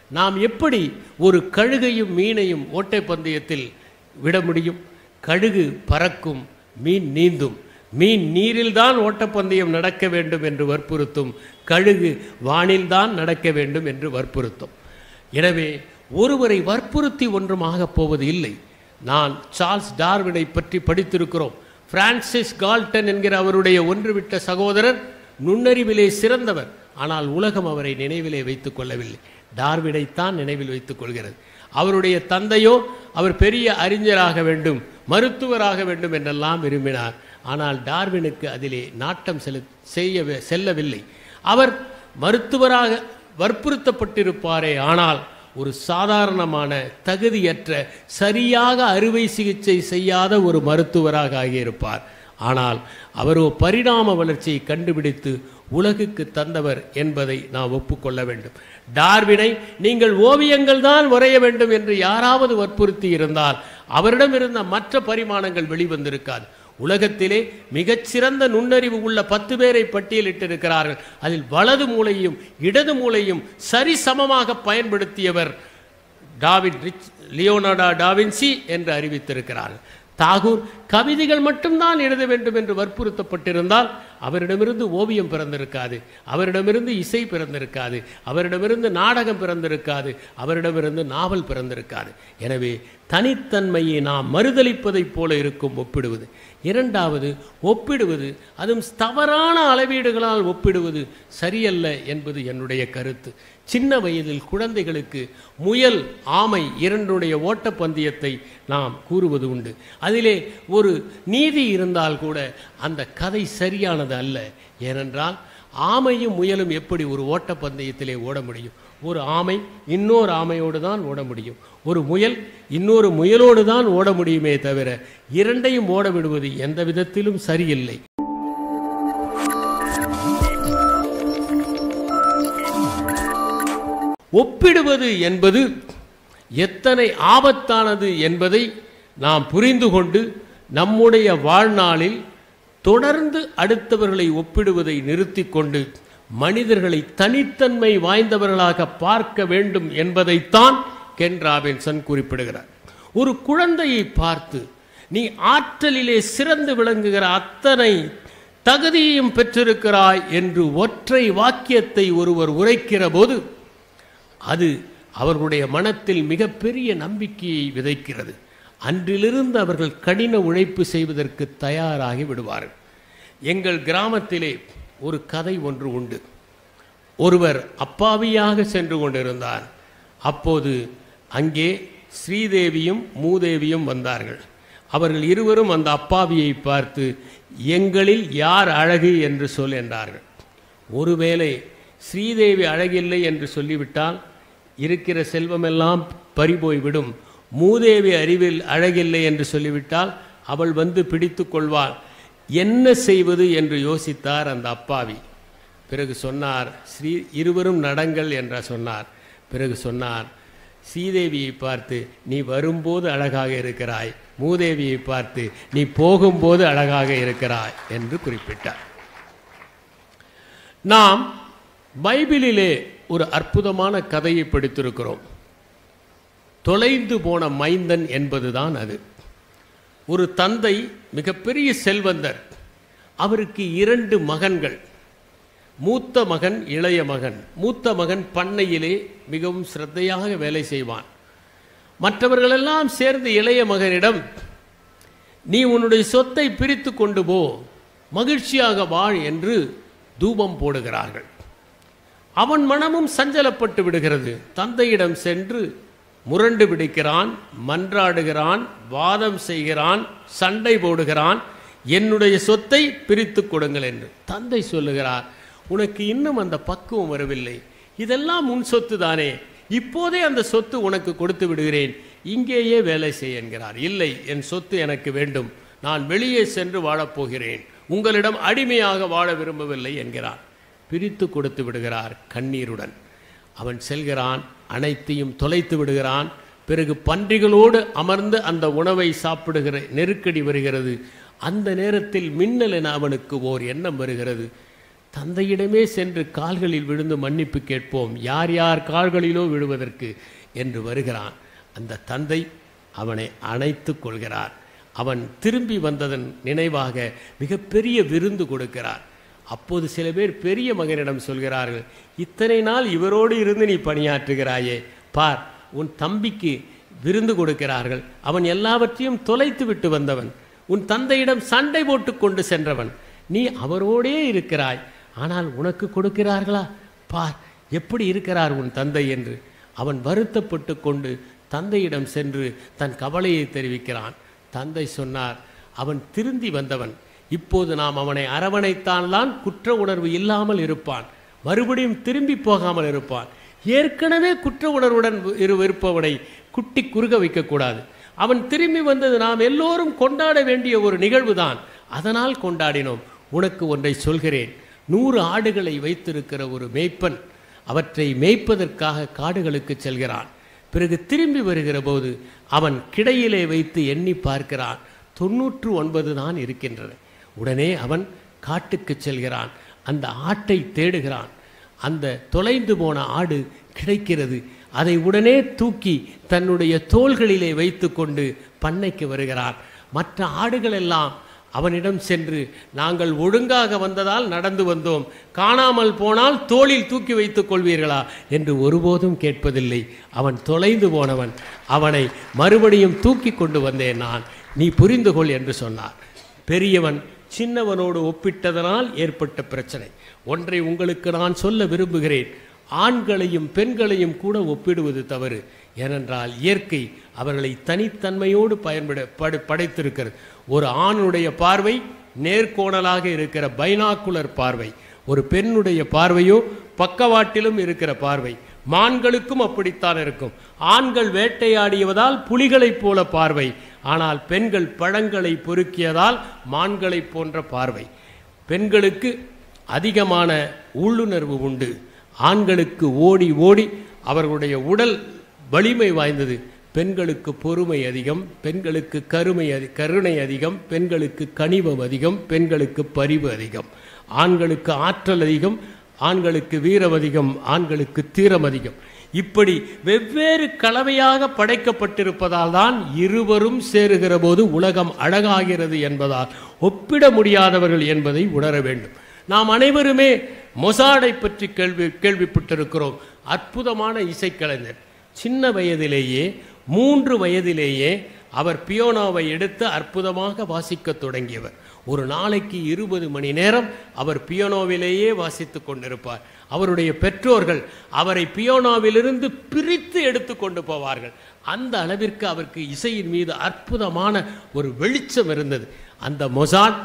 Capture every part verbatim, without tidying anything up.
நாம் எப்படி ஒரு கழுகையும் மீனையும் ஓட்டைப்பந்தயத்தில் விட முடியும்? கழுகு பறக்கும், மீன் நீந்தும். மீன் நீரில்தான் ஓட்டப்பந்தயம் நடக்க வேண்டும் என்று வற்புறுத்தும், கழுகு வானில்தான் நடக்க வேண்டும் என்று வற்புறுத்தும். எனவே ஒருவரை வற்புறுத்தி ஒன்றுமாக போவது இல்லை. நான் சார்ல்ஸ் டார்வினை பற்றி படித்திருக்கிறோம். பிரான்சிஸ் கால்டன் என்கிற அவருடைய ஒன்றுவிட்ட சகோதரர் நுண்ணறிவிலே சிறந்தவர். ஆனால் உலகம் அவரை நினைவிலே வைத்துக் கொள்ளவில்லை. டார்வினைத்தான் நினைவில் வைத்துக் கொள்கிறது. அவருடைய தந்தையோ அவர் பெரிய அறிஞராக வேண்டும், மருத்துவராக வேண்டும் என்றெல்லாம் விரும்பினார். ஆனால் டார்வினுக்கு அதிலே நாட்டம் செலு செய்ய செல்லவில்லை. அவர் மருத்துவராக வற்புறுத்தப்பட்டிருப்பாரே, ஆனால் ஒரு சாதாரணமான தகுதியற்ற சரியாக அறுவை சிகிச்சை செய்யாத ஒரு மருத்துவராக ஆகியிருப்பார். ஆனால் அவரோ பரிணாம வளர்ச்சியை கண்டுபிடித்து உலகுக்கு தந்தவர் என்பதை நாம் ஒப்புக்கொள்ள வேண்டும். டார்வினை நீங்கள் ஓவியங்கள் தான் வரைய வேண்டும் என்று யாராவது வற்புறுத்தி இருந்தால் அவரிடம் இருந்த மற்ற பரிமாணங்கள் வெளிவந்திருக்காது. உலகத்திலே மிகச்சிறந்த நுண்ணறிவு உள்ள பத்து பேரை பட்டியலிட்டிருக்கிறார்கள். அதில் வலது மூளையும் இடது மூளையும் சரிசமமாக பயன்படுத்தியவர் டாவின் ரிச் லியோனார்டோ டாவின்சி என்று அறிவித்திருக்கிறார்கள். தாகூர் கவிதைகள் மட்டும்தான் எழுத வேண்டும் என்று வற்புறுத்தப்பட்டிருந்தால் அவரிடமிருந்து ஓவியம் பிறந்திருக்காது, அவரிடமிருந்து இசை பிறந்திருக்காது, அவரிடமிருந்து நாடகம் பிறந்திருக்காது, அவரிடமிருந்து நாவல் பிறந்திருக்காது. எனவே தனித்தன்மையை நாம் மறுதளிப்பதைப் போல இருக்கும் ஒப்பிடுவது. இரண்டாவது, ஒப்பிடுவது, அதுவும் தவறான அளவீடுகளால் ஒப்பிடுவது சரியல்ல என்பது என்னுடைய கருத்து. சின்ன வயதில் குழந்தைகளுக்கு முயல், ஆமை இரண்டுடைய ஓட்டப்பந்தயத்தை நாம் கூறுவது உண்டு. அதிலே ஒரு நீதி இருந்தால் கூட அந்த கதை சரியானது அல்ல. ஏனென்றால் ஆமையும் முயலும் எப்படி ஒரு ஓட்டப்பந்தயத்திலே ஓட முடியும்? ஒரு ஆமை இன்னொரு ஆமையோடு தான் ஓட முடியும், ஒரு முயல் இன்னொரு முயலோடு தான் ஓட முடியுமே தவிர இரண்டையும் ஓட விடுவது எந்த விதத்திலும் சரியில்லை. ஒப்பிடுவது என்பது எத்தனை ஆபத்தானது என்பதை நாம் புரிந்து கொண்டு நம்முடைய வாழ்நாளில் தொடர்ந்து அடுத்தவர்களை ஒப்பிடுவதை நிறுத்தி கொண்டு மனிதர்களை தனித்தன்மை வாய்ந்தவர்களாக பார்க்க வேண்டும் என்பதைத்தான் கென் ராபின்சன் குறிப்பிடுகிறார். ஒரு குழந்தையை பார்த்து நீ ஆற்றலிலே சிறந்து விளங்குகிற அத்தனை தகுதியையும் பெற்றிருக்கிறாய் என்று ஒற்றை வாக்கியத்தை ஒருவர் உரைக்கிற போது அது அவர்களுடைய மனத்தில் மிகப்பெரிய நம்பிக்கையை விதைக்கிறது. அன்றிலிருந்து அவர்கள் கடின உழைப்பு செய்வதற்கு தயாராகி விடுவார்கள். எங்கள் கிராமத்திலே ஒரு கதை ஒன்று உண்டு. ஒருவர் அப்பாவியாக சென்று கொண்டிருந்தார். அப்போது அங்கே ஸ்ரீதேவியும் மூதேவியும் வந்தார்கள். அவர்கள் இருவரும் அந்த அப்பாவியை பார்த்து, எங்களில் யார் அழகு என்று சொல் என்றார்கள். ஒருவேளை ஸ்ரீதேவி அழகில்லை என்று சொல்லிவிட்டால் இருக்கிற செல்வமெல்லாம் பறிபோய்விடும். மூதேவி அறிவில் அழகில்லை என்று சொல்லிவிட்டால் அவள் வந்து பிடித்து கொள்வாள். என்ன செய்வது என்று யோசித்தார் அந்த அப்பாவி. பிறகு சொன்னார், ஸ்ரீ இருவரும் நடங்கள் என்ற சொன்னார். பிறகு சொன்னார், ஸ்ரீதேவியை பார்த்து நீ வரும்போது அழகாக இருக்கிறாய், மூதேவியை பார்த்து நீ போகும்போது அழகாக இருக்கிறாய் என்று குறிப்பிட்டார். நாம் பைபிளிலே ஒரு அற்புதமான கதையை படித்திருக்கிறோம். தொலைந்து போன மைந்தன் என்பதுதான் அது. ஒரு தந்தை மிகப்பெரிய செல்வந்தர். அவருக்கு இரண்டு மகன்கள். மூத்த மகன், இளைய மகன். மூத்த மகன் பண்ணையிலே மிகவும் சிரத்தையாக வேலை செய்வான். மற்றவர்களெல்லாம் சேர்ந்து இளைய மகனிடம், நீ உன்னுடைய சொத்தை பிரித்து கொண்டு போ, மகிழ்ச்சியாக வாழ் என்று தூபம் போடுகிறார்கள். அவன் மனமும் சஞ்சலப்பட்டு விடுகிறது. தந்தையிடம் சென்று முரண்டு பிடிக்கிறான், மன்றாடுகிறான், வாதம் செய்கிறான், சண்டை போடுகிறான், என்னுடைய சொத்தை பிரித்து கொடுங்கள் என்று. தந்தை சொல்லுகிறார், உனக்கு இன்னும் அந்த பக்குவம் வரவில்லை, இதெல்லாம் உன் சொத்து தானே, இப்போதே அந்த சொத்து உனக்கு கொடுத்து விடுகிறேன், இங்கேயே வேலை செய் என்கிறார். இல்லை, என் சொத்து எனக்கு வேண்டும், நான் வெளியே சென்று வாழப்போகிறேன், உங்களிடம் அடிமையாக வாழ விரும்பவில்லை என்கிறார். பிரித்து கொடுத்து விடுகிறார் கண்ணீருடன். அவன் செல்கிறான், அனைத்தையும் தொலைத்து விடுகிறான். பிறகு பன்றிகளோடு அமர்ந்து அந்த உணவை சாப்பிடுகிற நெருக்கடி வருகிறது. அந்த நேரத்தில் மின்னல் என அவனுக்கு ஓர் எண்ணம் வருகிறது. தந்தையிடமே சென்று கால்களில் விழுந்து மன்னிப்பு கேட்போம், யார் யார் கால்களிலோ விழுவதற்கு என்று வருகிறான். அந்த தந்தை அவனை அணைத்து கொள்கிறார். அவன் திரும்பி வந்ததன் நினைவாக மிகப்பெரிய விருந்து கொடுக்கிறார். அப்போது சில பேர் பெரிய மகனிடம் சொல்கிறார்கள், இத்தனை நாள் இவரோடு இருந்து நீ பணியாற்றுகிறாயே, பார் உன் தம்பிக்கு விருந்து கொடுக்கிறார்கள், அவன் எல்லாவற்றையும் தொலைத்து விட்டு வந்தவன், உன் தந்தையிடம் சண்டை போட்டு கொண்டு சென்றவன், நீ அவரோடே இருக்கிறாய், ஆனால் உனக்கு கொடுக்கிறார்களா, பார் எப்படி இருக்கிறார் உன் தந்தை என்று அவன் வருத்தப்பட்டு கொண்டு தந்தையிடம் சென்று தன் கவலையை தெரிவிக்கிறான். தந்தை சொன்னார், அவன் திருந்தி வந்தவன், இப்போது நாம் அவனை அரவணைத்தால்தான் குற்ற உணர்வு இல்லாமல் இருப்பான், மறுபடியும் திரும்பி போகாமல் இருப்பான். ஏற்கனவே குற்ற உணர்வுடன் இரு இருப்பவனை குட்டி குறுக வைக்கக்கூடாது. அவன் திரும்பி வந்தது நாம் எல்லோரும் கொண்டாட வேண்டிய ஒரு நிகழ்வு தான், அதனால் கொண்டாடினோம். உனக்கு ஒன்றை சொல்கிறேன், நூறு ஆடுகளை வைத்திருக்கிற ஒரு மேய்ப்பன் அவற்றை மேய்ப்பதற்காக காடுகளுக்கு செல்கிறான். பிறகு திரும்பி வருகிற போது அவன் கிடையிலே வைத்து எண்ணி பார்க்கிறான், தொன்னூற்று ஒன்பது தான் இருக்கின்றன. உடனே அவன் காட்டுக்கு செல்கிறான், அந்த ஆட்டை தேடுகிறான். அந்த தொலைந்து போன ஆடு கிடைக்கிறது. அதை உடனே தூக்கி தன்னுடைய தோள்களிலே வைத்து கொண்டு பண்ணைக்கு வருகிறான். மற்ற ஆடுகள் எல்லாம் அவனிடம் சென்று, நாங்கள் ஒழுங்காக வந்ததால் நடந்து வந்தோம், காணாமல் போனால் தோளில் தூக்கி வைத்துக் கொள்வீர்களா என்று ஒருபோதும் கேட்பதில்லை. அவன் தொலைந்து போனவன், அவனை மறுபடியும் தூக்கி கொண்டு வந்தேன் நான், நீ புரிந்து கொள் என்று சொன்னார். பெரியவன் சின்னவனோடு ஒப்பிட்டதனால் ஏற்பட்ட பிரச்சனை. ஒன்றை உங்களுக்கு நான் சொல்ல விரும்புகிறேன், ஆண்களையும் பெண்களையும் கூட ஒப்பிடுவது தவறு. ஏனென்றால் இயற்கை அவர்களை தனித்தன்மையோடு பயன்பட படு படைத்திருக்கிறது. ஒரு ஆணுடைய பார்வை நேர்கோணலாக இருக்கிற பைனாக்குலர் பார்வை, ஒரு பெண்ணுடைய பார்வையோ பக்கவாட்டிலும் இருக்கிற பார்வை. மான்களுக்கும் அப்படித்தான் இருக்கும். ஆண்கள் வேட்டையாடியதால் புலிகளைப் போல பார்வை, ஆனால் பெண்கள் பழங்களை பொறுக்கியதால் மான்களைப் போன்ற பார்வை. பெண்களுக்கு அதிகமான உள்ளுணர்வு உண்டு, ஆண்களுக்கு ஓடி ஓடி அவர்களுடைய உடல் வலிமை வாய்ந்தது. பெண்களுக்கு பொறுமை அதிகம், பெண்களுக்கு கருமை அதி கருணை அதிகம், பெண்களுக்கு கனிவம் அதிகம், பெண்களுக்கு பரிவு அதிகம். ஆண்களுக்கு ஆற்றல் அதிகம், ஆண்களுக்கு வீரம் அதிகம், ஆண்களுக்கு தீரம் அதிகம். இப்படி வெவ்வேறு கலவையாக படைக்கப்பட்டிருப்பதால் தான் இருவரும் சேருகிற போது உலகம் அழகாகிறது என்பதால் ஒப்பிட முடியாதவர்கள் என்பதை உணர வேண்டும். நாம் அனைவருமே மொசாடை பற்றி கேள்வி கேள்விப்பட்டிருக்கிறோம். அற்புதமான இசைக்கலைஞர். சின்ன வயதிலேயே, மூன்று வயதிலேயே அவர் பியோனோவை எடுத்து அற்புதமாக வாசிக்க தொடங்கியவர். ஒரு நாளைக்கு இருபது மணி நேரம் அவர் பியோனோவிலேயே வாசித்து கொண்டிருப்பார். அவருடைய பெற்றோர்கள் அவரை பியோனோவிலிருந்து பிரித்து எடுத்து கொண்டு போவார்கள். அந்த அளவிற்கு அவருக்கு இசையின் மீது அற்புதமான ஒரு வெளிச்சம் இருந்தது. அந்த மொசாட்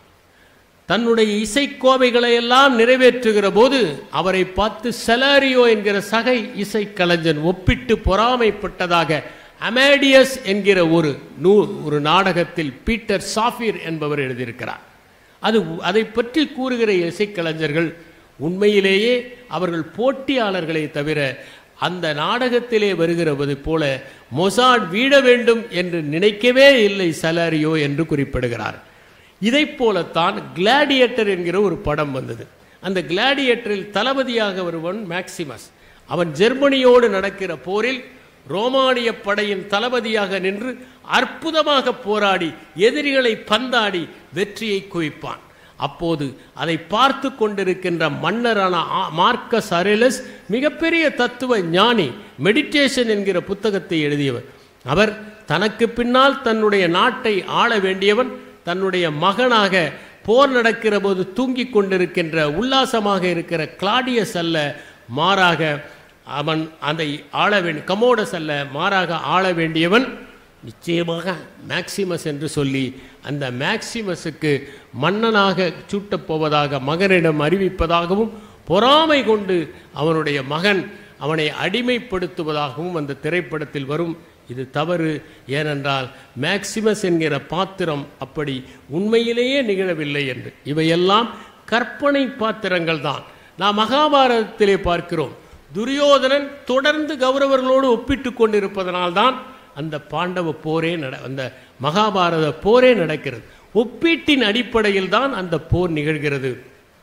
தன்னுடைய இசைக்கோவைகளை எல்லாம் நிறைவேற்றுகிற போது அவரை பார்த்து செலாரியோ என்கிற சகை இசைக்கலைஞன் ஒப்பிட்டு பொறாமைப்பட்டதாக அமேடியஸ் என்கிற ஒரு நூ ஒரு நாடகத்தில் பீட்டர் சாஃபிர் என்பவர் எழுதியிருக்கிறார். அது அதை பற்றி கூறுகிற இசைக்கலைஞர்கள் உண்மையிலேயே அவர்கள் போட்டியாளர்களை தவிர அந்த நாடகத்திலே வருகிறது போல மொசாட் வீழ வேண்டும் என்று நினைக்கவே இல்லை செலாரியோ என்று குறிப்பிடுகிறார். இதை போலத்தான் கிளாடியேட்டர் என்கிற ஒரு படம் வந்தது. அந்த கிளாடியேட்டரில் தளபதியாக வருவன் மேக்சிமஸ். அவன் ஜெர்மனியோடு நடக்கிற போரில் ரோமானிய படையின் தளபதியாக நின்று அற்புதமாக போராடி எதிரிகளை பந்தாடி வெற்றியை குவிப்பான். அப்போது அதை பார்த்து கொண்டிருக்கின்ற மன்னரான மார்க்கஸ் அரேலஸ் மிகப்பெரிய தத்துவ ஞானி, மெடிடேஷன் என்கிற புத்தகத்தை எழுதியவர். அவர் தனக்கு பின்னால் தன்னுடைய நாட்டை ஆள வேண்டியவன், தன்னுடைய மகனாக போர் நடக்கிற போது தூங்கி கொண்டிருக்கின்ற உல்லாசமாக இருக்கிற கிளாடியஸ் அல்ல, மாறாக அவன் அதை ஆள வேண்டிய கமோடஸ் அல்ல, மாறாக ஆள வேண்டியவன் நிச்சயமாக மேக்சிமஸ் என்று சொல்லி அந்த மேக்சிமஸுக்கு மன்னனாக சூட்டப்போவதாக மகனிடம் அறிவிப்பதாகவும் பொறாமை கொண்டு அவனுடைய மகன் அவனை அடிமைப்படுத்துவதாகவும் அந்த திரைப்படத்தில் வரும். இது தவறு. ஏனென்றால் மேக்சிமஸ் என்கிற பாத்திரம் அப்படி உண்மையிலேயே நிகழவில்லை என்று. இவையெல்லாம் கற்பனை பாத்திரங்கள் தான். நாம் மகாபாரதத்திலே பார்க்கிறோம், துரியோதனன் தொடர்ந்து கௌரவர்களோடு ஒப்பிட்டு கொண்டிருப்பதனால்தான் அந்த பாண்டவ போரே நட அந்த மகாபாரத போரே நடக்கிறது. ஒப்பீட்டின் அடிப்படையில் தான் அந்த போர் நிகழ்கிறது.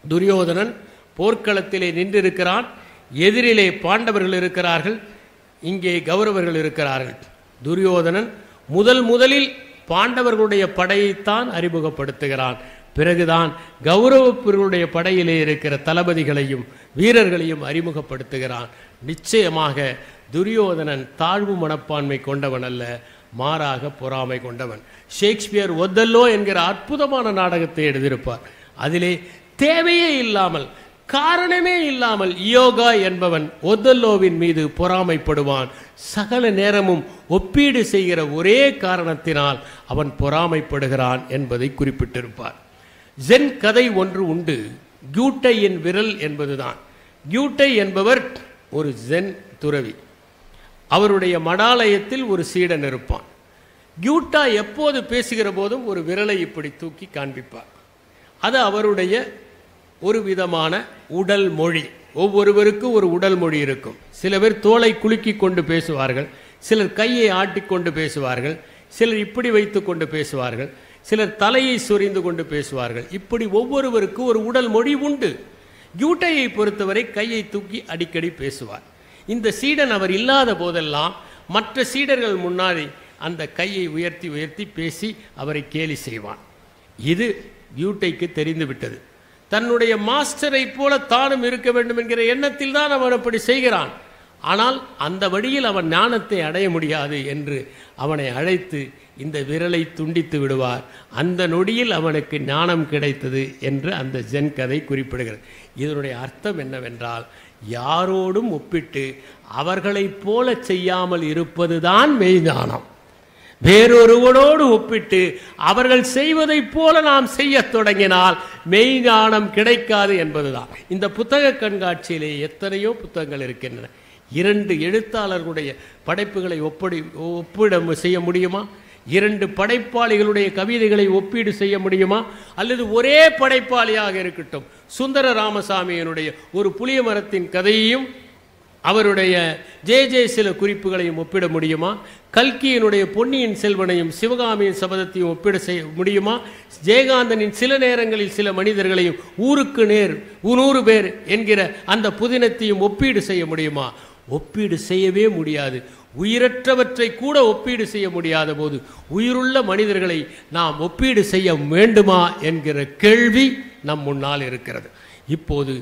துரியோதனன் போர்க்களத்திலே நின்றிருக்கிறான். எதிரிலே பாண்டவர்கள் இருக்கிறார்கள், இங்கே கௌரவர்கள் இருக்கிறார்கள். துரியோதனன் முதல் முதலில் பாண்டவர்களுடைய படையைத்தான் அறிமுகப்படுத்துகிறான். பிறகுதான் கௌரவர்களுடைய படையிலே இருக்கிற தளபதிகளையும் வீரர்களையும் அறிமுகப்படுத்துகிறான். நிச்சயமாக துரியோதனன் தாழ்வு மனப்பான்மை கொண்டவன் அல்ல, மாறாக பொறாமை கொண்டவன். ஷேக்ஸ்பியர் ஒத்தல்லோ என்கிற அற்புதமான நாடகத்தை எழுதியிருப்பார். அதிலே தேவையே இல்லாமல், காரணமே இல்லாமல் யோகா என்பவன் ஒத்தல்லோவின் மீது பொறாமைப்படுவான். சகல நேரமும் ஒப்பீடு செய்கிற ஒரே காரணத்தினால் அவன் பொறாமைப்படுகிறான் என்பதை குறிப்பிட்டிருப்பார். ஜென் கதை ஒன்று உண்டு, கியூட்டையின் விரல் என்பதுதான். கியூட்டை என்பவர் ஒரு ஜென் துறவி. அவருடைய மடாலயத்தில் ஒரு சீடன் இருப்பான். கியூட்டா எப்போது பேசுகிற போதும் ஒரு விரலை இப்படி தூக்கி காண்பிப்பார். அது அவருடைய ஒரு விதமான உடல் மொழி. ஒவ்வொருவருக்கும் ஒரு உடல் மொழி இருக்கும். சில பேர் தோலை குலுக்கி கொண்டு பேசுவார்கள், சிலர் கையை ஆட்டிக்கொண்டு பேசுவார்கள், சிலர் இப்படி வைத்து கொண்டு பேசுவார்கள், சிலர் தலையை சொரிந்து கொண்டு பேசுவார்கள். இப்படி ஒவ்வொருவருக்கும் ஒரு உடல் மொழி உண்டு. கியூட்டையை பொறுத்தவரை கையை தூக்கி அடிக்கடி பேசுவார். இந்த சீடன் அவர் இல்லாத போதெல்லாம் மற்ற சீடர்கள் முன்னாடி அந்த கையை உயர்த்தி உயர்த்தி பேசி அவரை கேலி செய்வான். இது கியூட்டைக்கு தெரிந்துவிட்டது. தன்னுடைய மாஸ்டரை போல தானும் இருக்க வேண்டும் என்கிற எண்ணத்தில் தான் அவன் அப்படி செய்கிறான். ஆனால் அந்த வழியில் அவன் ஞானத்தை அடைய முடியாது என்று அவனை அழைத்து இந்த விரலை துண்டித்து விடுவார். அந்த நொடியில் அவனுக்கு ஞானம் கிடைத்தது என்று அந்த ஜென் கதை குறிப்பிடுகிறது. இதனுடைய அர்த்தம் என்னவென்றால், யாரோடும் ஒப்பிட்டு அவர்களைப் போல செய்யாமல் இருப்பதுதான் மெய்ஞானம். வேறொருவனோடு ஒப்பிட்டு அவர்கள் செய்வதைப் போல நாம் செய்ய தொடங்கினால் மெய்ஞானம் கிடைக்காது என்பதுதான். இந்த புத்தக கண்காட்சியிலே எத்தனையோ புத்தகங்கள் இருக்கின்றன. இரண்டு எழுத்தாளர்களுடைய படைப்புகளை ஒப்படி ஒப்பிட செய்ய முடியுமா? இரண்டு படைப்பாளிகளுடைய கவிதைகளை ஒப்பீடு செய்ய முடியுமா? அல்லது ஒரே படைப்பாளியாக இருக்கட்டும், சுந்தர ராமசாமியினுடைய ஒரு புளிய மரத்தின் கதையையும் அவருடைய ஜே ஜே சில குறிப்புகளையும் ஒப்பிட முடியுமா? கல்கியினுடைய பொன்னியின் செல்வனையும் சிவகாமியின் சபதத்தையும் ஒப்பிட செய்ய முடியுமா? ஜெயகாந்தனின் சில நேரங்களில் சில மனிதர்களையும் ஊருக்கு நேர் நூறு பேர் என்கிற அந்த புதினத்தையும் ஒப்பீடு செய்ய முடியுமா? ஒப்பீடு செய்யவே முடியாது. உயிரற்றவற்றை கூட ஒப்பீடு செய்ய முடியாத போது உயிருள்ள மனிதர்களை நாம் ஒப்பீடு செய்ய வேண்டுமா என்கிற கேள்வி நம் முன்னால் இருக்கிறது. இப்போது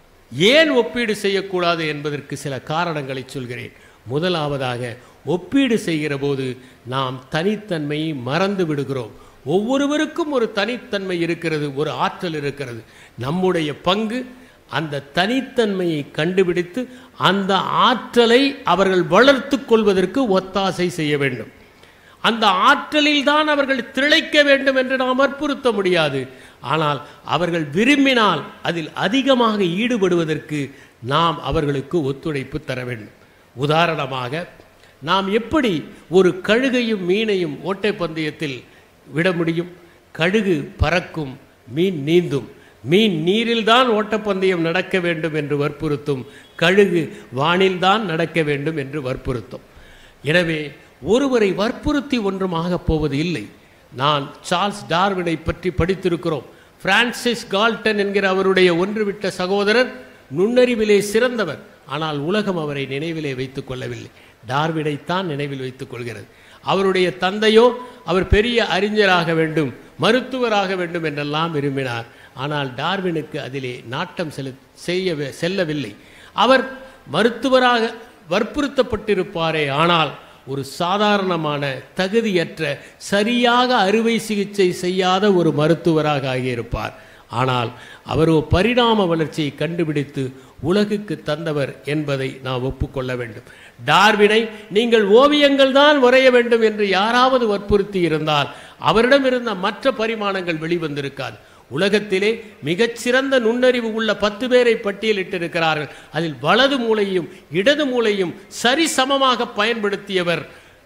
ஏன் ஒப்பீடு செய்யக்கூடாது என்பதற்கு சில காரணங்களை சொல்கிறேன். முதலாவதாக, ஒப்பீடு செய்கிற போது நாம் தனித்தன்மையை மறந்து விடுகிறோம். ஒவ்வொருவருக்கும் ஒரு தனித்தன்மை இருக்கிறது, ஒரு ஆற்றல் இருக்கிறது. நம்முடைய பங்கு அந்த தனித்தன்மையை கண்டுபிடித்து அந்த ஆற்றலை அவர்கள் வளர்த்து கொள்வதற்கு ஒத்தாசை செய்ய வேண்டும். அந்த ஆற்றலில் தான் அவர்கள் திளைக்க வேண்டும் என்று நாம் வற்புறுத்த முடியாது. ஆனால் அவர்கள் விரும்பினால் அதில் அதிகமாக ஈடுபடுவதற்கு நாம் அவர்களுக்கு ஒத்துழைப்பு தர வேண்டும். உதாரணமாக, நாம் எப்படி ஒரு கழுகையும் மீனையும் ஓட்டைப்பந்தயத்தில் விட முடியும்? கழுகு பறக்கும், மீன் நீந்தும். மீன் நீரில்தான் ஓட்டப்பந்தயம் நடக்க வேண்டும் என்று வற்புறுத்தும், கழுகு வானில்தான் நடக்க வேண்டும் என்று வற்புறுத்தும். எனவே ஒருவரை வற்புறுத்தி ஒன்றுமாக போவது இல்லை. நான் சார்ல்ஸ் டார்வினை பற்றி படித்திருக்கிறோம். பிரான்சிஸ் கால்டன் என்கிற அவருடைய ஒன்றுவிட்ட சகோதரர் நுண்ணறிவிலே சிறந்தவர். ஆனால் உலகம் அவரை நினைவிலே வைத்துக் கொள்ளவில்லை. டார்வினைத்தான் நினைவில் வைத்துக் கொள்கிறது. அவருடைய தந்தையோ அவர் பெரிய அறிஞராக வேண்டும், மருத்துவராக வேண்டும் என்றெல்லாம் விரும்பினார். ஆனால் டார்வினுக்கு அதிலே நாட்டம் செலு செய்ய செல்லவில்லை. அவர் மருத்துவராக வற்புறுத்தப்பட்டிருப்பாரே, ஆனால் ஒரு சாதாரணமான தகுதியற்ற சரியாக அறுவை சிகிச்சை செய்யாத ஒரு மருத்துவராக ஆகியிருப்பார். ஆனால் அவரோ பரிணாம வளர்ச்சியை கண்டுபிடித்து உலகுக்கு தந்தவர் என்பதை நாம் ஒப்புக்கொள்ள வேண்டும். டார்வினை நீங்கள் ஓவியங்கள் தான் வரைய வேண்டும் என்று யாராவது வற்புறுத்தி இருந்தால் அவரிடம் இருந்த மற்ற பரிமாணங்கள் வெளிவந்திருக்காது. உலகத்திலே மிகச்சிறந்த நுண்ணறிவு உள்ள பத்து பேரை பட்டியலிட்டிருக்கிறார்கள். அதில் வலது மூளையும் இடது மூளையும் சரிசமமாக பயன்படுத்தியவர்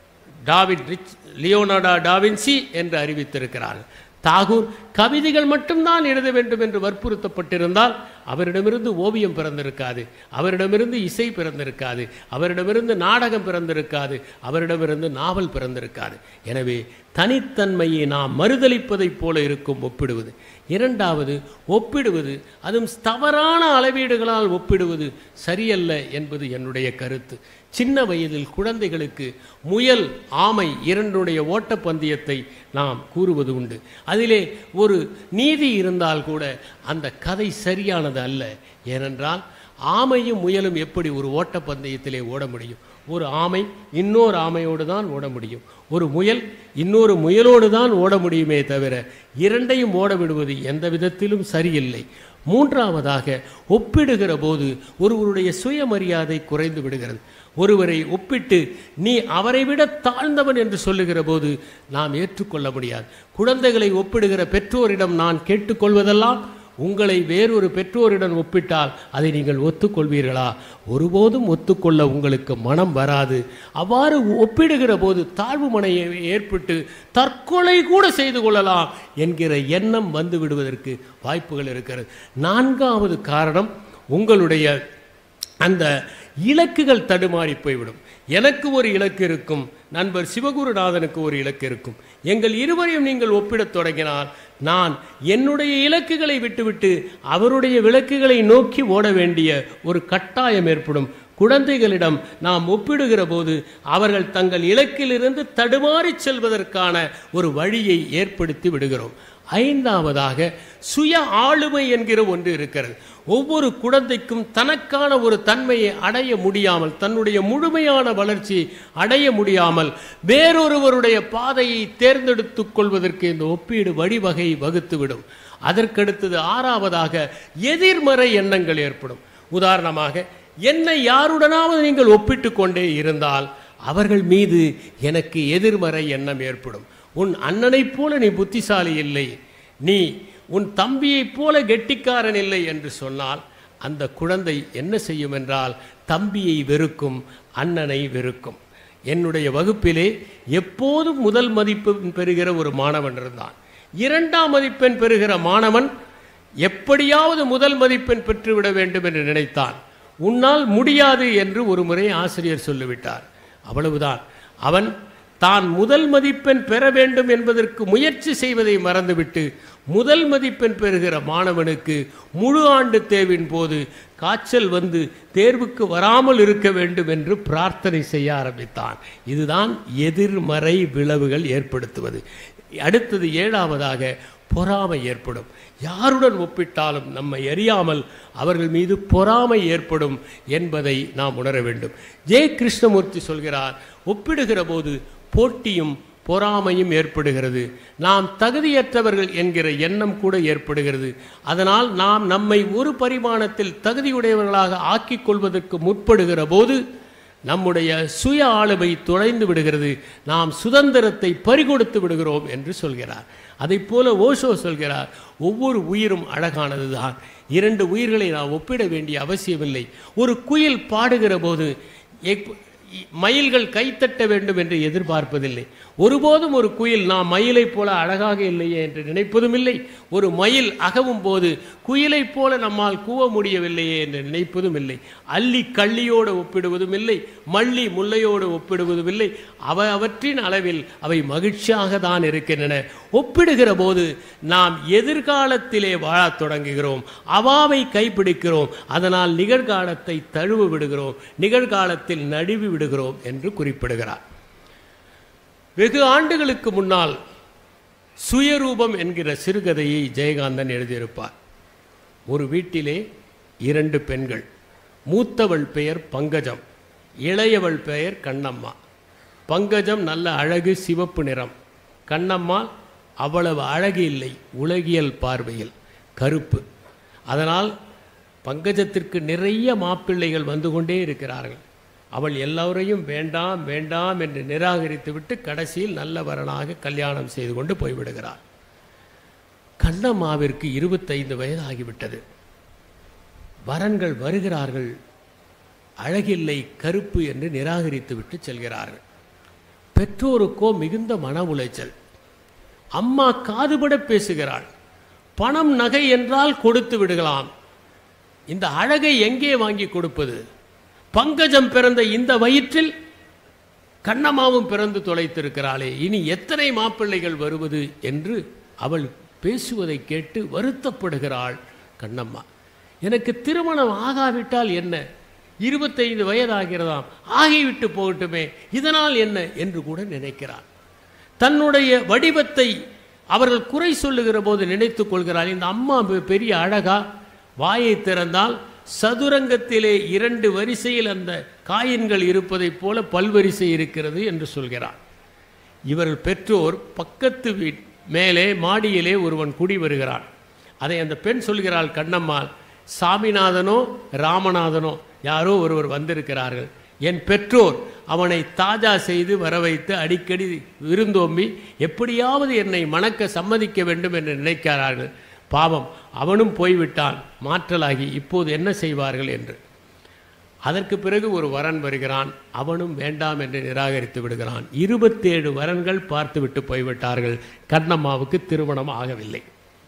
டாவிட் ரிச் லியோனார்டோ டாவின்சி என்று அறிவித்திருக்கிறார்கள். தாகூர் கவிதைகள் மட்டும்தான் எழுத வேண்டும் என்று வற்புறுத்தப்பட்டிருந்தால் அவரிடமிருந்து ஓவியம் பிறந்திருக்காது, அவரிடமிருந்து இசை பிறந்திருக்காது, அவரிடமிருந்து நாடகம் பிறந்திருக்காது, அவரிடமிருந்து நாவல் பிறந்திருக்காது. எனவே தனித்தன்மையை நாம் மறுதலிப்பதைப் போல இருக்கும் ஒப்பிடுவது. இரண்டாவது, ஒப்பிடுவது, அதுவும் தவறான அளவீடுகளால் ஒப்பிடுவது சரியல்ல என்பது என்னுடைய கருத்து. சின்ன வயதில் குழந்தைகளுக்கு முயல், ஆமை இரண்டுடைய ஓட்டப்பந்தயத்தை நாம் கூறுவது உண்டு. அதிலே ஒரு நீதி இருந்தால் கூட அந்த கதை சரியானது அல்ல. ஏனென்றால் ஆமையும் முயலும் எப்படி ஒரு ஓட்டப்பந்தயத்திலே ஓட முடியும்? ஒரு ஆமை இன்னொரு ஆமையோடு தான் ஓட முடியும், ஒரு முயல் இன்னொரு முயலோடு தான் ஓட முடியுமே தவிர இரண்டையும் ஓட விடுவது எந்த விதத்திலும் சரியில்லை. மூன்றாவதாக, ஒப்பிடுகிற போது ஒருவருடைய சுயமரியாதை குறைந்து விடுகிறது. ஒருவரை ஒப்பிட்டு நீ அவரை விட தாழ்ந்தவன் என்று சொல்லுகிற போது நாம் ஏற்றுக்கொள்ள முடியாது. குழந்தைகளை ஒப்பிடுகிற பெற்றோரிடம் நான் கேட்டுக்கொள்வதெல்லாம், உங்களை வேறொரு பெற்றோரிடம் ஒப்பிட்டால் அதை நீங்கள் ஒத்துக்கொள்வீர்களா? ஒருபோதும் ஒத்துக்கொள்ள உங்களுக்கு மனம் வராது. அவ்வாறு ஒப்பிடுகிற போது தாழ்வு மனையை ஏற்பட்டு தற்கொலை கூட செய்து கொள்ளலாம் என்கிற எண்ணம் வந்து விடுவதற்கு வாய்ப்புகள் இருக்கிறது. நான்காவது காரணம், உங்களுடைய அந்த இலக்குகள் தடுமாறி போய்விடும். எனக்கு ஒரு இலக்கு இருக்கும், நண்பர் சிவகுருநாதனுக்கு ஒரு இலக்கு இருக்கும். எங்கள் இருவரையும் நீங்கள் ஒப்பிடத் தொடங்கினால் நான் என்னுடைய இலக்குகளை விட்டுவிட்டு அவருடைய விலக்குகளை நோக்கி ஓட வேண்டிய ஒரு கட்டாயம் ஏற்படும். குழந்தைகளிடம் நாம் ஒப்பிடுகிற போது அவர்கள் தங்கள் இலக்கிலிருந்து தடுமாறி செல்வதற்கான ஒரு வழியை ஏற்படுத்தி விடுகிறோம். ஐந்தாவதாக, சுய ஆளுமை என்கிற ஒன்று இருக்கிறது. ஒவ்வொரு குழந்தைக்கும் தனக்கான ஒரு தன்மையை அடைய முடியாமல், தன்னுடைய முழுமையான வளர்ச்சியை அடைய முடியாமல் வேறொருவருடைய பாதையை தேர்ந்தெடுத்துக் கொள்வதற்கு இந்த ஒப்பீடு வழிவகை வகுத்துவிடும். அதற்கடுத்தது ஆறாவதாக, எதிர்மறை எண்ணங்கள் ஏற்படும். உதாரணமாக, என்னை யாருடனாவது நீங்கள் ஒப்பிட்டு கொண்டே இருந்தால் அவர்கள் மீது எனக்கு எதிர்மறை எண்ணம் ஏற்படும். உன் அண்ணனைப் போல நீ புத்திசாலி இல்லை, நீ உன் தம்பியைப் போல கெட்டிக்காரன் இல்லை என்று சொன்னால் அந்த குழந்தை என்ன செய்யும் என்றால் தம்பியை வெறுக்கும், அண்ணனை வெறுக்கும். என்னுடைய வகுப்பிலே எப்போதும் முதல் மதிப்பெண் பெறுகிற ஒரு மாணவன் இருந்தான். இரண்டாம் மதிப்பெண் பெறுகிற மாணவன் எப்படியாவது முதல் மதிப்பெண் பெற்றுவிட வேண்டும் என்று நினைத்தான். உன்னால் முடியாது என்று ஒரு முறை ஆசிரியர் சொல்லிவிட்டார். அவ்வளவுதான். அவன் தான் முதல் மதிப்பெண் பெற வேண்டும் என்பதற்கு முயற்சி செய்வதை மறந்துவிட்டு முதல் மதிப்பெண் பெறுகிற மாணவனுக்கு முழு ஆண்டு தேர்வின் போது காய்ச்சல் வந்து தேர்வுக்கு வராமல் இருக்க வேண்டும் என்று பிரார்த்தனை செய்ய ஆரம்பித்தான். இதுதான் எதிர்மறை விளைவுகள் ஏற்படுத்துவது. அடுத்தது ஏழாவதாக, பொறாமை ஏற்படும். யாருடன் ஒப்பிட்டாலும் நம்மை அறியாமல் அவர்கள் மீது பொறாமை ஏற்படும் என்பதை நாம் உணர வேண்டும். ஜே கிருஷ்ணமூர்த்தி சொல்கிறார், ஒப்பிடுகிற போது போட்டியும் பொறாமையும் ஏற்படுகிறது. நாம் தகுதியற்றவர்கள் என்கிற எண்ணம் கூட ஏற்படுகிறது. அதனால் நாம் நம்மை ஒரு பரிமாணத்தில் தகுதியுடையவர்களாக ஆக்கிக் கொள்வதற்கு முற்படுகிற போது நம்முடைய சுய ஆளுமை தொலைந்து விடுகிறது, நாம் சுதந்திரத்தை பறிகொடுத்து விடுகிறோம் என்று சொல்கிறார். அதை போல ஓஷோ சொல்கிறார், ஒவ்வொரு உயிரும் அழகானது தான். இரண்டு உயிர்களை நாம் ஒப்பிட வேண்டிய அவசியமில்லை. ஒரு குயில் பாடுகிற போது மயில்கள் கைத்தட்ட வேண்டும் என்று எதிர்பார்ப்பதில்லை. ஒருபோதும் ஒரு குயில் நாம் மயிலை போல அழகாக இல்லையே என்று நினைப்பதும் இல்லை. ஒரு மயில் அகவும் போது குயிலை போல நம்மால் கூவ முடியவில்லையே என்று நினைப்பதும் இல்லை. அல்லி கள்ளியோடு ஒப்பிடுவதும் இல்லை, மல்லி முல்லையோடு ஒப்பிடுவதும் இல்லை. அவை அவற்றின் அளவில் அவை மகிழ்ச்சியாக தான் இருக்கின்றன. ஒப்பிடுகிற போது நாம் எதிர்காலத்திலே வாழத் தொடங்குகிறோம், அவாவை கைப்பிடிக்கிறோம். அதனால் நிகழ்காலத்தை தழுவ விடுகிறோம், நிகழ்காலத்தில் நழுவி விடுகிறோம் என்று குறிப்பிடுகிறார். வெகு ஆண்டுகளுக்கு முன்னால் சுயரூபம் என்கிற சிறுகதையை ஜெயகாந்தன் எழுதியிருப்பார். ஒரு வீட்டிலே இரண்டு பெண்கள். மூத்தவள் பெயர் பங்கஜம், இளையவள் பெயர் கண்ணம்மா. பங்கஜம் நல்ல அழகு, சிவப்பு நிறம். கண்ணம்மா அவ்வளவு அழகு இல்லை, உலகியல் பார்வையில் கருப்பு. அதனால் பங்கஜத்திற்கு நிறைய மாப்பிள்ளைகள் வந்து கொண்டே இருக்கிறார்கள். அவள் எல்லோரையும் வேண்டாம் வேண்டாம் என்று நிராகரித்து விட்டு கடைசியில் நல்ல வரனாக கல்யாணம் செய்து கொண்டு போய்விடுகிறார். கண்ணம்மாவிற்கு இருபத்தைந்து வயது ஆகிவிட்டது. வரன்கள் வருகிறார்கள், அழகில்லை, கருப்பு என்று நிராகரித்து விட்டு செல்கிறார்கள். பெற்றோருக்கோ மிகுந்த மன உளைச்சல். அம்மா காதுபட பேசுகிறாள், பணம் நகை என்றால் கொடுத்து விடுகலாம், இந்த அழகை எங்கே வாங்கி கொடுப்பது? பங்கஜம் பிறந்த இந்த வயிற்றில் கண்ணம்மாவும் பிறந்து தொலைத்திருக்கிறாளே, இனி எத்தனை மாப்பிள்ளைகள் வருவது என்று அவள் பேசுவதை கேட்டு வருத்தப்படுகிறாள் கண்ணம்மா. எனக்கு திருமணம் ஆகாவிட்டால் என்ன, இருபத்தைந்து வயதாகிறதாம், ஆகிவிட்டு போகட்டுமே, இதனால் என்ன என்று கூட நினைக்கிறாள். தன்னுடைய வடிவத்தை அவர்கள் குறை சொல்லுகிற போது நினைத்துக் கொள்கிறாள், இந்த அம்மா பெரிய அழகா, வாயை திறந்தால் சதுரங்கத்திலே இரண்டு வரிசையில் அந்த காயின்கள் இருப்பதைப் போல பல்வரிசை இருக்கிறது என்று சொல்கிறார். இவர்கள் பெற்றோர் பக்கத்து வீட் மேலே மாடியிலே ஒருவன் குடி வருகிறான். அதை அந்த பெண் சொல்கிறாள், கண்ணம்மாள், சாமிநாதனோ ராமநாதனோ யாரோ ஒருவர் வந்திருக்கிறார்கள், என் பெற்றோர் அவனை தாஜா செய்து வர வைத்து அடிக்கடி விருந்தோம்பி எப்படியாவது என்னை மணக்க சம்மதிக்க வேண்டும் என்று நினைக்கிறார்கள். பாவம், அவனும் போய்விட்டான் மாற்றலாகி, இப்போது என்ன செய்வார்கள் என்று. அதற்கு பிறகு ஒரு வரன் வருகிறான், அவனும் வேண்டாம் என்று நிராகரித்து விடுகிறான். இருபத்தேழு வரன்கள் பார்த்துவிட்டு போய்விட்டார்கள். கண்ணம்மாவுக்கு திருமணம் ஆகவில்லை.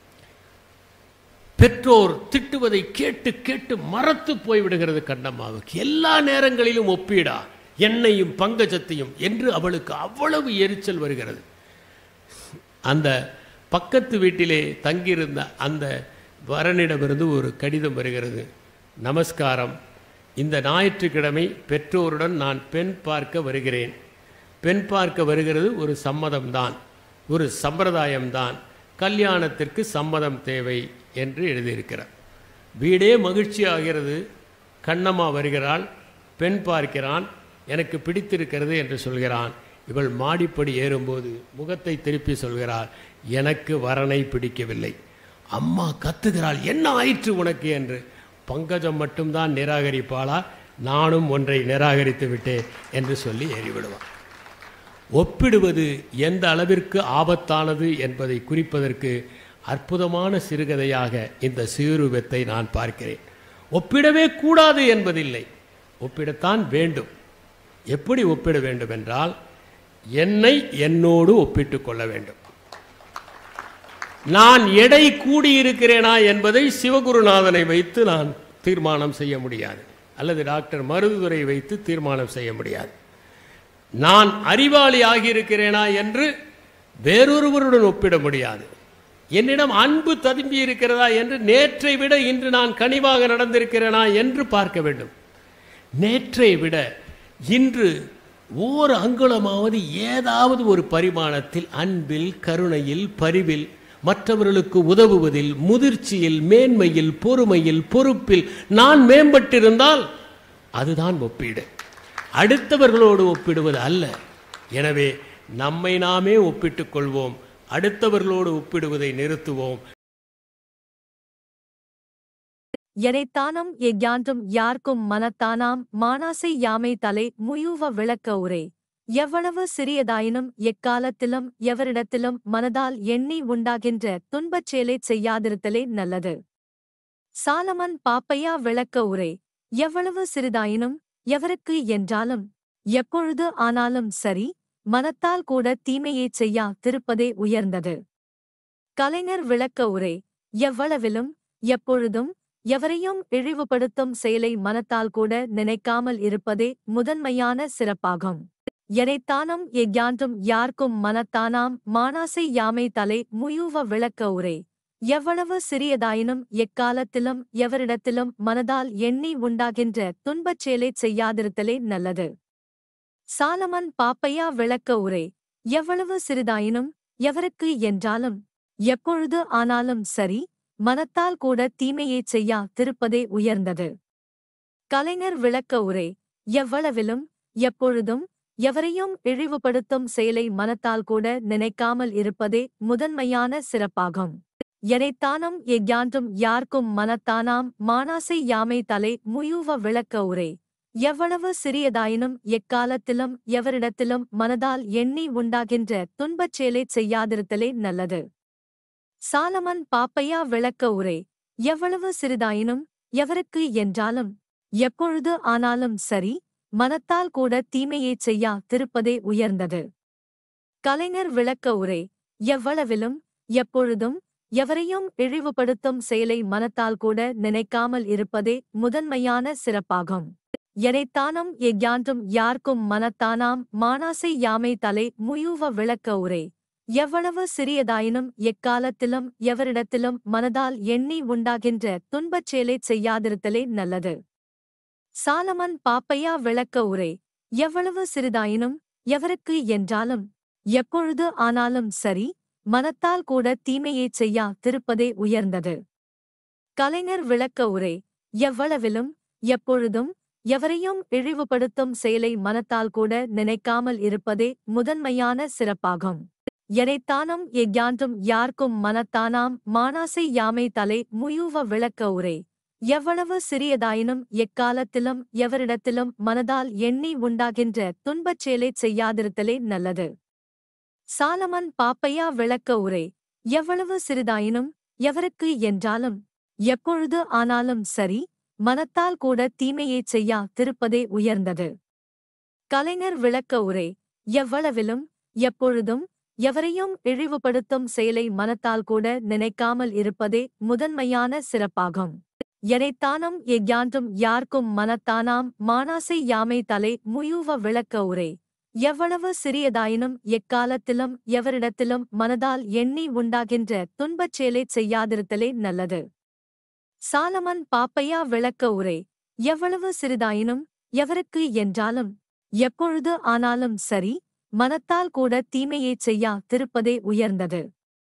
பெற்றோர் திட்டுவதை கேட்டு கேட்டு மறத்து போய்விடுகிறது கண்ணம்மாவுக்கு. எல்லா நேரங்களிலும் ஒப்பீடா, என்னையும் பங்கஜத்தையும் என்று அவளுக்கு அவ்வளவு எரிச்சல் வருகிறது. அந்த பக்கத்து வீட்டிலே தங்கியிருந்த அந்த வரனிடமிருந்து ஒரு கடிதம் வருகிறது. நமஸ்காரம், இந்த ஞாயிற்றுக்கிழமை பெற்றோருடன் நான் பெண் பார்க்க வருகிறேன். பெண் பார்க்க வருகிறது ஒரு சம்மதம்தான், ஒரு சம்பிரதாயம்தான், கல்யாணத்திற்கு சம்மதம் தேவை என்று எழுதியிருக்கிறார். வீடே மகிழ்ச்சி ஆகிறது. கண்ணம்மா வருகிறாள், பெண் பார்க்கிறான், எனக்கு பிடித்திருக்கிறது என்று சொல்கிறான். இவள் மாடிப்படி ஏறும்போது முகத்தை திருப்பி சொல்கிறாள், எனக்கு வரனை பிடிக்கவில்லை. அம்மா கத்துகிறாள், என்ன ஆயிற்று உனக்கு என்று. பங்கஜம் மட்டும்தான் நிராகரிப்பாளா, நானும் ஒன்றை நிராகரித்து விட்டேன் என்று சொல்லி ஏறிவிடுவான். ஒப்பிடுவது எந்த அளவிற்கு ஆபத்தானது என்பதை குறிப்பதற்கு அற்புதமான சிறுகதையாக இந்த சீருவத்தை நான் பார்க்கிறேன். ஒப்பிடவே கூடாது என்பதில்லை, ஒப்பிடத்தான் வேண்டும். எப்படி ஒப்பிட வேண்டும் என்றால், என்னை என்னோடு ஒப்பிட்டு கொள்ள வேண்டும். நான் எடை கூடியிருக்கிறேனா என்பதை சிவகுருநாதனை வைத்து நான் தீர்மானம் செய்ய முடியாது, அல்லது டாக்டர் மருதுரை வைத்து தீர்மானம் செய்ய முடியாது. நான் அறிவாளி ஆகியிருக்கிறேனா என்று வேறொருவருடன் ஒப்பிட முடியாது. என்னிடம் அன்பு ததும்பி இருக்கிறதா என்று, நேற்றை விட இன்று நான் கனிவாக நடந்திருக்கிறேனா என்று பார்க்க வேண்டும். நேற்றை விட இன்று ஓர் அங்குலமாவது ஏதாவது ஒரு பரிமாணத்தில் அன்பில், கருணையில், பரிவில், மற்றவர்களுக்கு உதவுவதில், முதிர்ச்சியில், மேன்மையில், பொறுமையில், பொறுப்பில் நான் மேம்பட்டிருந்தால் அதுதான் ஒப்பீடு, அடுத்தவர்களோடு ஒப்பிடுவது அல்ல. எனவே நம்மை நாமே ஒப்பிட்டுக் கொள்வோம், அடுத்தவர்களோடு ஒப்பிடுவதை நிறுத்துவோம். எனைத்தானம் எக்யாண்டும் யார்க்கும் மனத்தானாம் மானாசை யாமை தலை முயுவ விளக்க உரை. எவ்வளவு சிறியதாயினும் எக்காலத்திலும் எவரிடத்திலும் மனதால் எண்ணி உண்டாகின்ற துன்பச் செயலைச் செய்யாதிருத்தலே நல்லது. சாலமன் பாப்பையா விளக்க உரை. எவ்வளவு சிறிதாயினும் எவருக்கு என்றாலும் எப்பொழுது ஆனாலும் சரி, மனத்தால் கூட தீமையைச் செய்யா திருப்பதே உயர்ந்தது. கலைஞர் விளக்க உரை. எவ்வளவிலும் எப்பொழுதும் எவரையும் இழிவுபடுத்தும் செயலை மனத்தால் கூட நினைக்காமல் இருப்பதே முதன்மையான சிறப்பாகும். எனைத்தானம் எக்யாண்டும் யார்க்கும் மனத்தானாம் மானாசை யாமை தலை முயுவ விளக்க உரை. எவ்வளவு சிறியதாயினும் எக்காலத்திலும் எவரிடத்திலும் மனதால் எண்ணி உண்டாகின்ற துன்பச் செயலைச் செய்யாதிருத்தலே நல்லது. சாலமன் பாப்பையா விளக்க உரை. எவ்வளவு சிறிதாயினும் எவருக்கு என்றாலும் எப்பொழுது ஆனாலும் சரி, மனத்தால் கூட தீமையைச் செய்யா திருப்பதே உயர்ந்தது. கலைஞர் விளக்க உரை. எவ்வளவிலும் எப்பொழுதும் எவரையும் இழிவுபடுத்தும் செயலை மனத்தால் கூட நினைக்காமல் இருப்பதே முதன்மையான சிறப்பாகும். எனைத்தானம் எக்யாண்டும் யார்க்கும் மனத்தானாம் மானாசை யாமை தலை முயுவ விளக்க உரை. எவ்வளவு சிறியதாயினும் எக்காலத்திலும் எவரிடத்திலும் மனதால் எண்ணி உண்டாகின்ற துன்பச் செயலைச் செய்யாதிருத்தலே நல்லது. சாலமன் பாப்பையா விளக்க உரை. எவ்வளவு சிறிதாயினும் எவருக்கு என்றாலும் எப்பொழுது ஆனாலும் சரி, மனத்தால் கூட தீமையைச் செய்யா திருப்பதே உயர்ந்தது. கலைஞர் விளக்க உரை. எவ்வளவிலும் எப்பொழுதும் எவரையும் இழிவுபடுத்தும் செயலை மனத்தால் கூட நினைக்காமல் இருப்பதே முதன்மையான சிறப்பாகும். எனைத்தானும் எஞ்ஞான்றும் யார்க்கும் மனத்தானாம் மானாசை யாமை தலை முயூவ விளக்க உரை. எவ்வளவு சிறியதாயினும் எக்காலத்திலும் எவரிடத்திலும் மனதால் எண்ணி உண்டாகின்ற துன்பச் செயலைச் செய்யாதிருத்தலே நல்லது. சாலமன் பாப்பையா விளக்க உரை. எவ்வளவு சிறிதாயினும் எவருக்கு என்றாலும் எப்பொழுது ஆனாலும் சரி மனத்தால் கூட தீமையைச் செய்யா திருப்பதே உயர்ந்தது. கலைஞர் விளக்க உரை. எவ்வளவிலும் எப்பொழுதும் எவரையும் இழிவுபடுத்தும் செயலை மனத்தால் கூட நினைக்காமல் இருப்பதே முதன்மையான சிறப்பாகும். எனைத்தானும் எஞ்ஞான்றும் யார்க்கும் மனத்தானாம் மானாசை யாமை தலை முயூவ விளக்க உரை. எவ்வளவு சிறியதாயினும் எக்காலத்திலும் எவரிடத்திலும் மனதால் எண்ணி உண்டாகின்ற துன்பச் செயலைச் செய்யாதிருத்தலே நல்லது. சாலமன் பாப்பையா விளக்க உரை. எவ்வளவு சிறிதாயினும் எவருக்கு என்றாலும் எப்பொழுது ஆனாலும் சரி மனத்தால் கூட தீமையைச் செய்யா திருப்பதே உயர்ந்தது. கலைஞர் விளக்க உரை. எவ்வளவிலும் எப்பொழுதும் எவரையும் இழிவுபடுத்தும் செயலை மனத்தால் கூட நினைக்காமல் இருப்பதே முதன்மையான சிறப்பாகும். எனைத்தானும் எஞ்ஞான்றும் யார்க்கும் மனத்தானாம் மானாசை யாமை தலை முயூவ விளக்க உரை. எவ்வளவு சிறியதாயினும் எக்காலத்திலும் எவரிடத்திலும் மனதால் எண்ணி உண்டாகின்ற துன்பச் செயலைச் செய்யாதிருத்தலே நல்லது. சாலமன் பாப்பையா விளக்க உரை. எவ்வளவு சிறிதாயினும் எவருக்கு என்றாலும் எப்பொழுது ஆனாலும் சரி மனத்தால் கூட தீமையைச் செய்யா திருப்பதே உயர்ந்தது.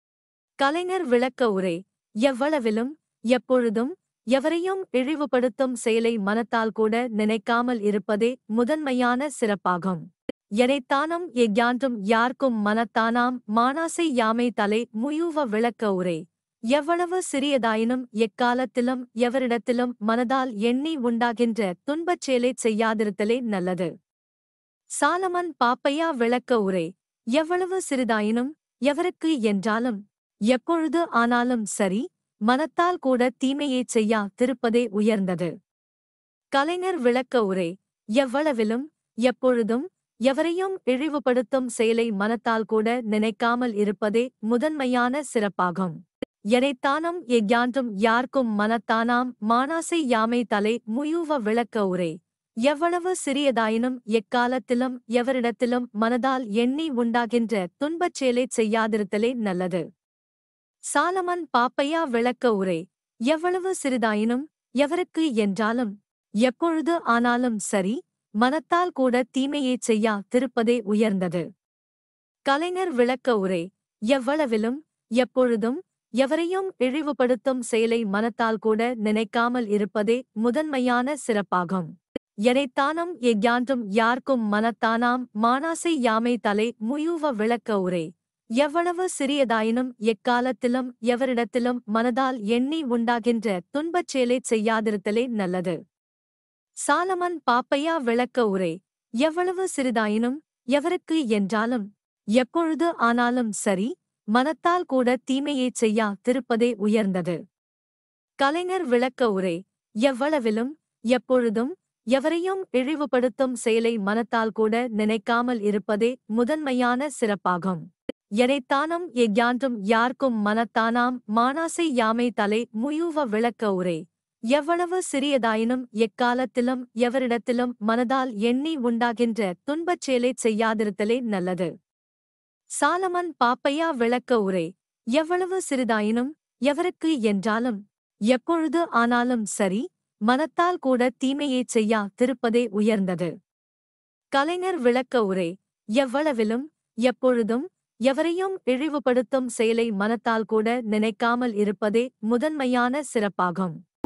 கலைஞர் விளக்க உரை. எவ்வளவிலும் எப்பொழுதும் எவரையும் இழிவுபடுத்தும் செயலை மனத்தால் கூட நினைக்காமல் இருப்பதே முதன்மையான சிறப்பாகும். எனைத்தானும் எஞ்ஞான்றும் யார்க்கும் மனத்தானாம் மானாசை யாமை தலை முயூவ விளக்க உரை. எவ்வளவு சிறியதாயினும் எக்காலத்திலும் எவரிடத்திலும் மனதால் எண்ணி உண்டாகின்ற துன்பச் செயலைச் செய்யாதிருத்தலே நல்லது. சாலமன் பாப்பையா விளக்க உரை. எவ்வளவு சிறிதாயினும் எவருக்கு என்றாலும் எப்பொழுது ஆனாலும் சரி மனத்தால் கூட தீமையைச் செய்யா திருப்பதே உயர்ந்தது. கலைஞர் விளக்க உரை. எவ்வளவிலும் எப்பொழுதும் எவரையும் இழிவுபடுத்தும் செயலை மனத்தால் கூட நினைக்காமல் இருப்பதே முதன்மையான சிறப்பாகும். எனைத்தானும் எஞ்ஞான்றும் யார்க்கும் மனத்தானாம் மானாசை யாமை தலை முயூவ விளக்க உரை. எவ்வளவு சிறியதாயினும் எக்காலத்திலும் எவரிடத்திலும் மனதால் எண்ணி உண்டாகின்ற துன்பச் செயலைச் செய்யாதிருத்தலே நல்லது. சாலமன் பாப்பையா விளக்க உரை. எவ்வளவு சிறிதாயினும் எவருக்கு என்றாலும் எப்பொழுது ஆனாலும் சரி மனத்தால் கூட தீமையைச் செய்யா திருப்பதே உயர்ந்தது. கலைஞர் விளக்க உரை. எவ்வளவிலும் எப்பொழுதும் எவரையும் இழிவுபடுத்தும் செயலை மனத்தால் கூட நினைக்காமல் இருப்பதே முதன்மையான சிறப்பாகும். எனைத்தானும் எஞ்ஞான்றும் யார்க்கும் மனத்தானாம் மானாசை யாமை தலை முயூவ விளக்க உரை. எவ்வளவு சிறியதாயினும் எக்காலத்திலும் எவரிடத்திலும் மனதால் எண்ணி உண்டாகின்ற துன்பச் செயலைச் செய்யாதிருத்தலே நல்லது. சாலமன் பாப்பையா விளக்க உரை. எவ்வளவு சிறிதாயினும் எவருக்கு என்றாலும் எப்பொழுது ஆனாலும் சரி மனத்தால் கூட தீமையைச் செய்யா திருப்பதே உயர்ந்தது. கலைஞர் விளக்க உரை. எவ்வளவிலும் எப்பொழுதும் எவரையும் இழிவுபடுத்தும் செயலை மனத்தால் கூட நினைக்காமல் இருப்பதே முதன்மையான சிறப்பாகும். எனைத்தானும் எஞ்ஞான்றும் யார்க்கும் மனத்தானாம் மானாசை யாமை தலை முயூவ விளக்க உரை. எவ்வளவு சிறியதாயினும் எக்காலத்திலும் எவரிடத்திலும் மனதால் எண்ணி உண்டாகின்ற துன்பச் செயலைச் செய்யாதிருத்தலே நல்லது. சாலமன் பாப்பையா விளக்க உரை. எவ்வளவு சிறிதாயினும் எவருக்கு என்றாலும் எப்பொழுது ஆனாலும் சரி மனத்தால் கூட தீமையைச் செய்யா திருப்பதே உயர்ந்தது. கலைஞர் விளக்க உரை. எவ்வளவிலும் எப்பொழுதும் எவரையும் இழிவுபடுத்தும் செயலை மனத்தால் கூட நினைக்காமல் இருப்பதே முதன்மையான சிறப்பாகும்.